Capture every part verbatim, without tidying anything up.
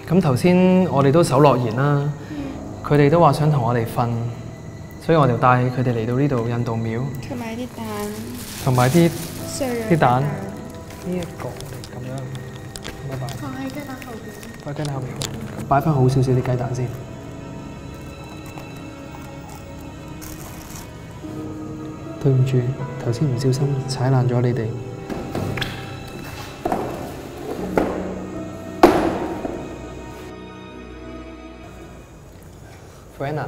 咁頭先我哋都守諾言啦，佢哋都話想同我哋瞓，所以我就帶佢哋嚟到呢度印度廟， 同埋啲蛋， 同埋啲啲蛋，呢一個咁樣，拜拜。 放喺雞蛋後邊。 擺雞蛋後邊，擺翻好少少啲雞蛋先。對唔住，頭先唔小心踩爛咗你哋。Fiona，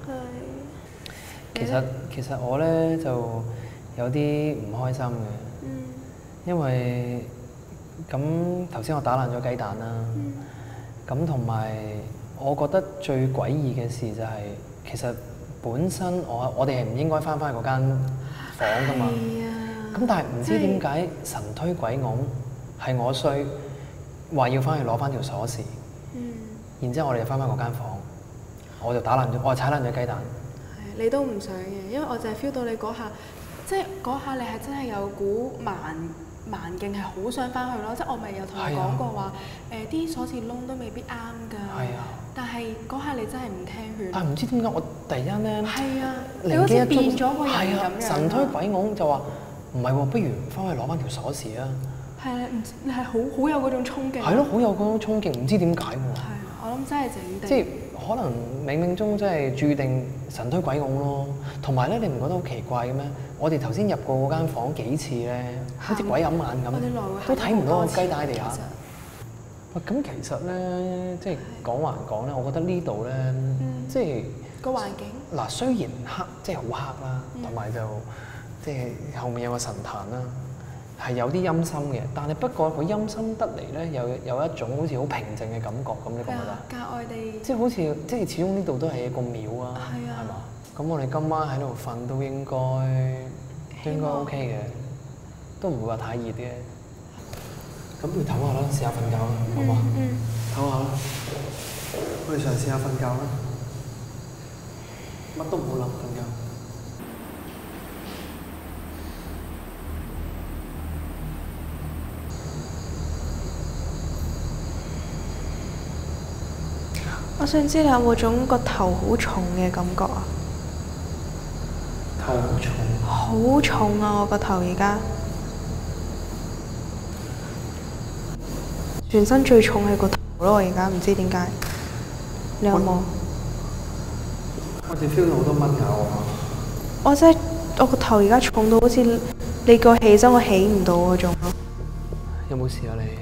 其實其實我咧就有啲唔開心嘅， 嗯、 因為咁頭先我打爛咗雞蛋啦，咁同埋我覺得最詭異嘅事就係、是、其實本身我我哋係唔應該返返去嗰間房㗎嘛，咁、啊、但係唔知點解神推鬼拱係我衰，話要返去攞返條鎖匙，嗯、然之後我哋就返返嗰間房。我就打爛咗，我踩爛咗雞蛋。 係，你都唔想嘅，因為我就係 feel 到你嗰下，即係嗰下你係真係有股蠻蠻勁，係好想翻去咯。即係我咪有同你講過話，誒啲、呃、鎖匙窿都未必啱㗎。係啊。但係嗰下你真係唔聽勸。但係唔知點解我突然間咧，係啊，你好似變咗個人咁樣。神推鬼拱就話唔係喎，不如翻去攞翻條鎖匙啊。係啊，唔知你係好好有嗰種衝勁。係咯，好有嗰種衝勁，唔知點解喎。係啊，我諗真係整定。即係。可能冥冥中真係注定神推鬼拱咯，同埋咧，你唔覺得好奇怪嘅咩？我哋頭先入過嗰間房幾次咧，好似鬼揞眼咁，都睇唔到個雞蛋喺地下。喂，咁其實咧，即係講還講咧，我覺得呢度咧，即係個環境嗱，雖然黑，即係好黑啦，同埋就即係後面有個神壇啦。係有啲陰森嘅，但係不過佢陰森得嚟咧，有有一種好似好平靜嘅感覺咁，你覺唔覺得？格外地，即係好似即係始終呢度都係一個廟啊，係嘛？咁我哋今晚喺度瞓都應該都應該 OK 嘅，都唔會話太熱嘅。咁不如唞下啦，試下瞓覺啦，好嘛？嗯。唞下啦，我哋嘗試下瞓覺啦，乜都唔好諗，瞓覺。 我想知你有冇種個頭好重嘅感覺啊？ 頭好重。 好重啊！我個頭而家，全身最重係個頭咯。我而家唔知點解，你有冇？ 我哋 feel 到好多蚊咬我。 我真係我個頭而家重到好似你叫我起身，我起唔到嗰種咯。 有冇事啊你？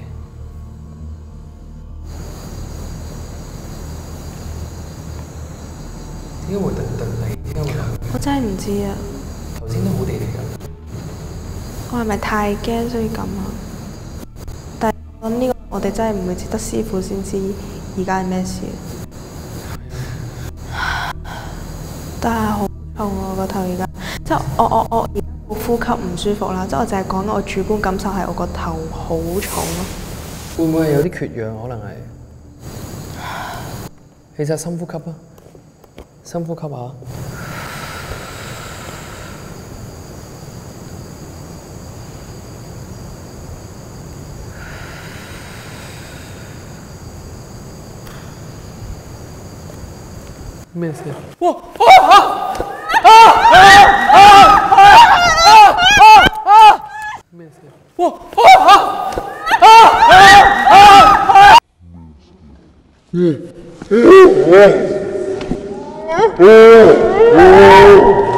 點解會突突嚟？點解會咁？ 我真係唔知啊！ 頭先都好地地㗎。 我係咪太驚所以咁啊？但係我諗呢個我哋真係唔會知得師傅先知而家係咩事。但係好重啊！我個頭而家，即係我我我而家好呼吸唔舒服啦。即係我淨係講我主觀感受係我個頭好重咯。 會唔會係有啲缺氧？可能係。其實深呼吸啊！深呼吸下。咩事？哇！啊啊啊啊啊！咩事？哇！啊啊啊啊！嗯嗯嗯嗯。